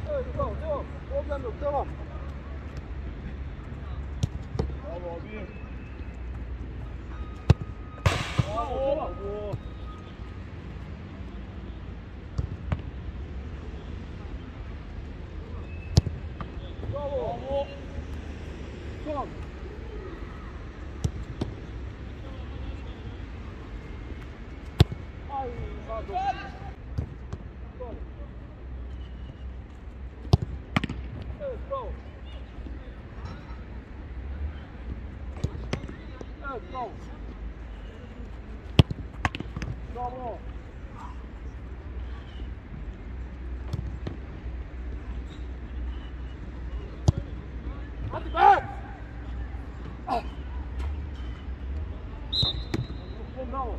Evet, devam, devam. Problem yok, devam. Bravo abi. Bravo, devam. Bravo. Bravo. Son. Ay, pardon. Son. Evet, bravo. Evet, bravo. Bravo. Hadi be! Ah. Bravo.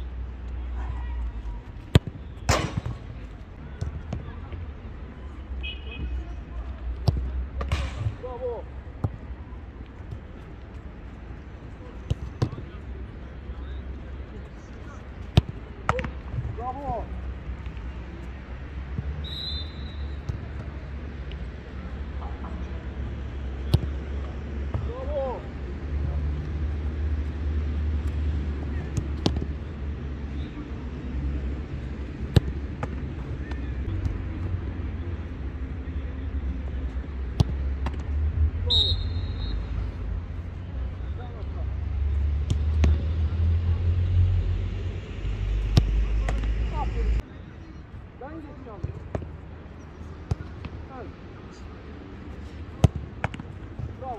Bravo. Bravo. Bravo. Ben geçiyorum. Evet. Bravo.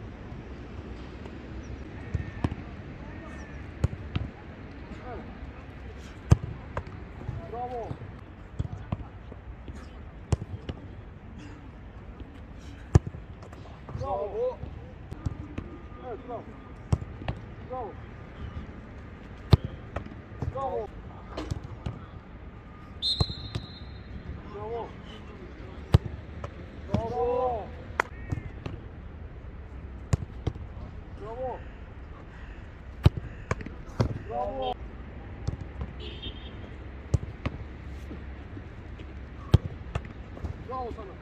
Evet. Bravo. Bravo. Evet, bravo. Bravo. Bravo. Bravo. Bravo. Bravo. Bravo. Bravo sana.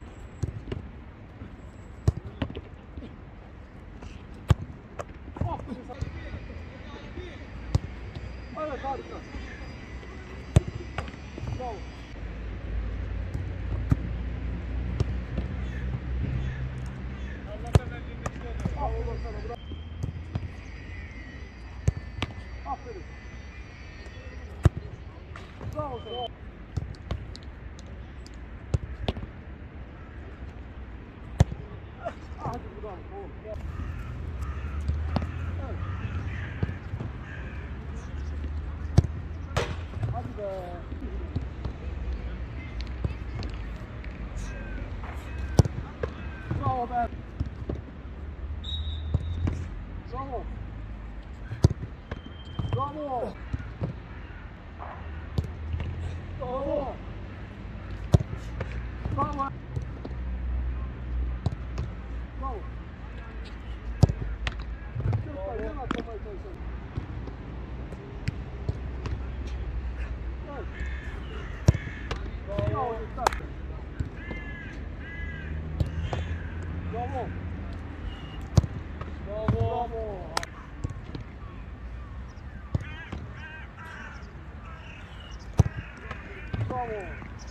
Aferin sana. Evet, harika. Bravo. Bravo sana, bravo. Aferin. Bravo sana. Hadi bravo. Oğlum. Evet. Hadi be. Bravo be. Bravo. Bravo. Bravo. Bravo. Bravo. Yan atlamaya çalışalım. Evet. Bravo. Bravo. Bravo. Bravo. Bravo.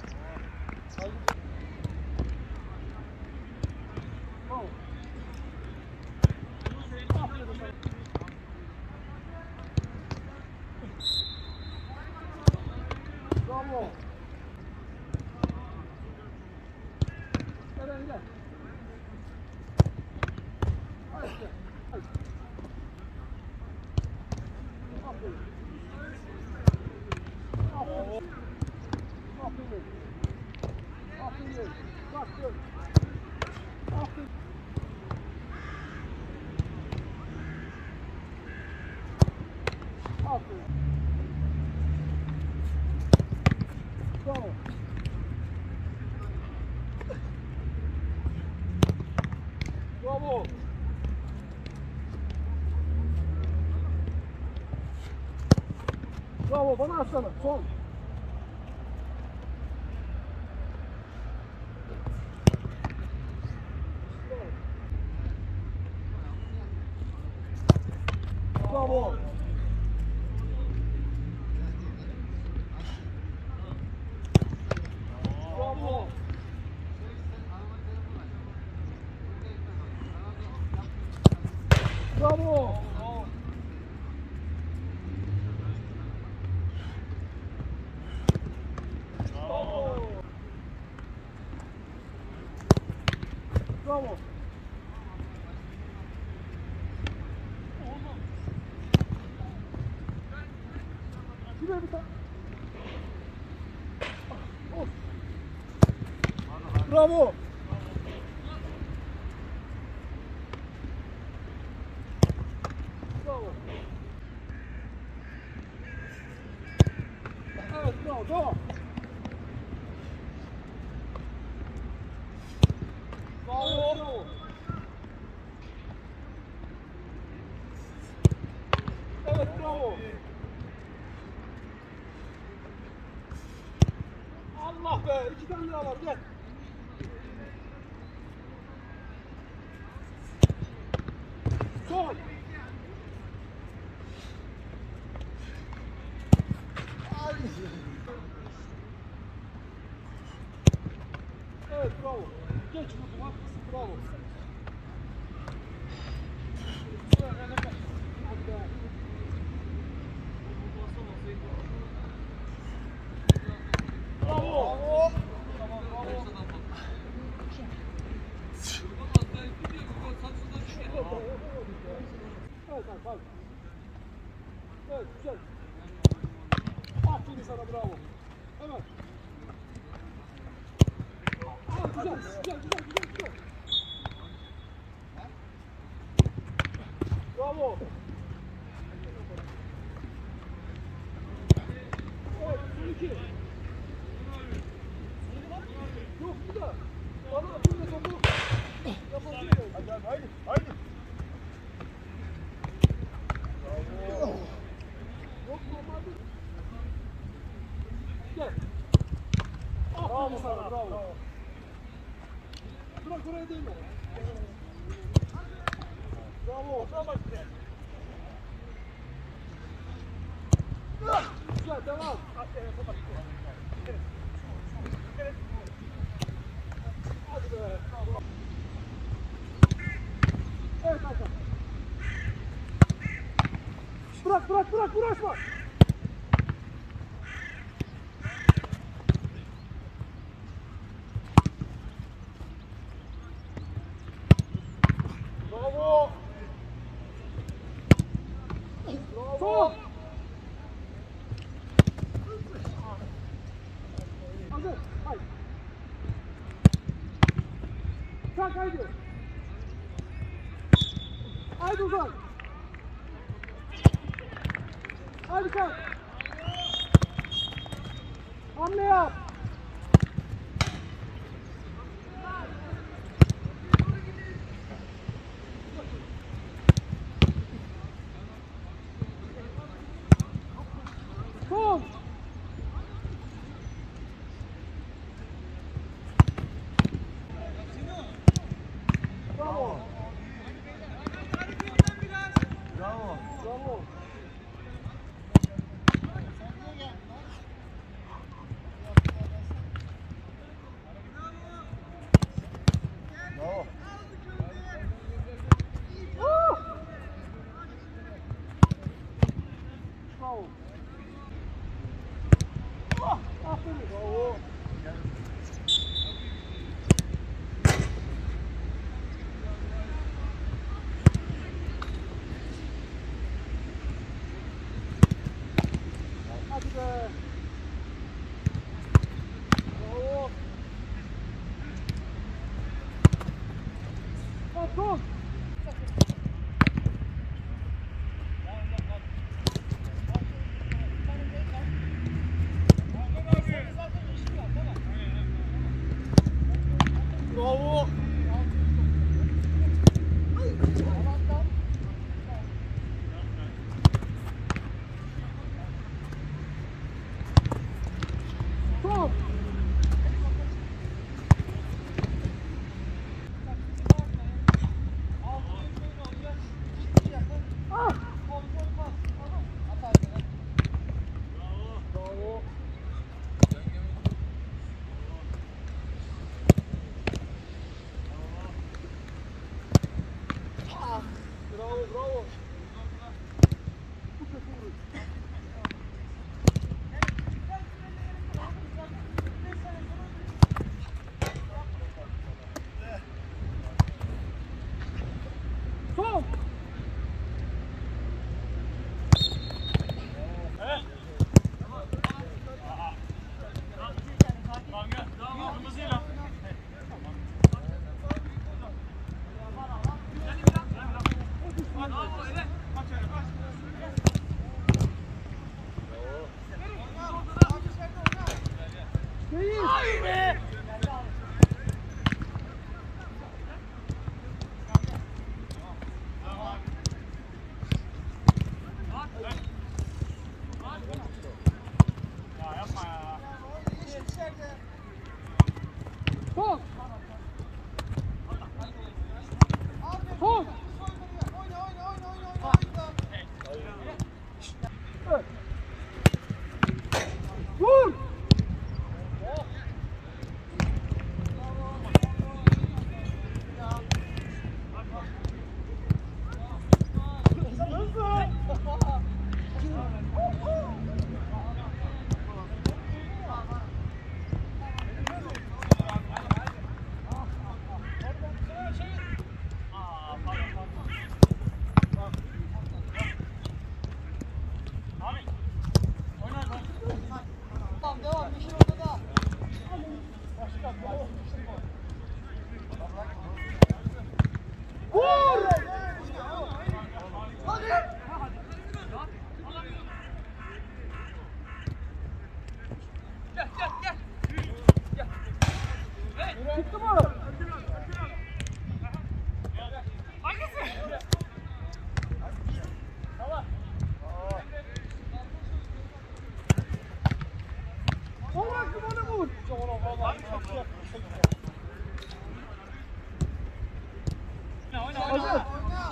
Bravo. Aferin sana. Bravo. Eren gel. Hadi gel. Hadi. Aferin. Aferin. Aferin. Aferin. Bak gör. Aferin. Aferin. Bravo. Bravo. Bravo, bana atsana. Son. Bravo. Şuraya bir tane. Of. Bravo. Bravo. Evet, bravo. Devam. Bravo. Bravo. Evet, bravo. Allah be, 2 tane daha var, gel. Son. Ay. Evet, bravo. Geç vurdum, haklısın, bravo. Hadi be. Bravo. Bravo. Tamam, bravo. Evet, hadi. Evet, güzel. Aferin sana, bravo. Evet. Güzel. Bravo. Evet, son 2. Yok, bu da. Bana atınca topu yapabiliyor. Haydi. Yok, normalde. Gel. Aferin sana, bravo. Bırak oraya değme. Bravo. Güzel, devam. Hadi be. Evet, Hakan. Bırak, uğraşma. Bravo. Son. Hazır. Haydi. Kalk haydi. Haydi uzan. Haydi kalk. Hamle yap. Son. Bravo. Bravo. Bravo. Aferin. Bravo. Hadi be. Bravo. Patron. Bravo. Değil. Ay be! Ya yapma ya. Sol. Sol. Evet. Vur. Vur. Çıktı mı? Sol hakkı bana vur. Hazır.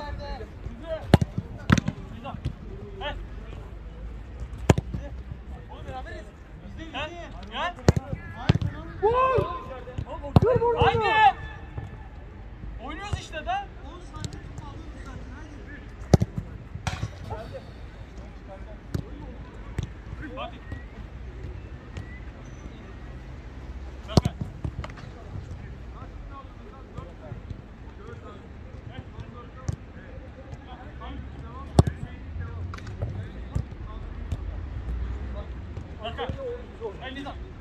Gel. Vur. Vur vur. Haydi. Oynuyoruz işte de. Hadi. Elinize.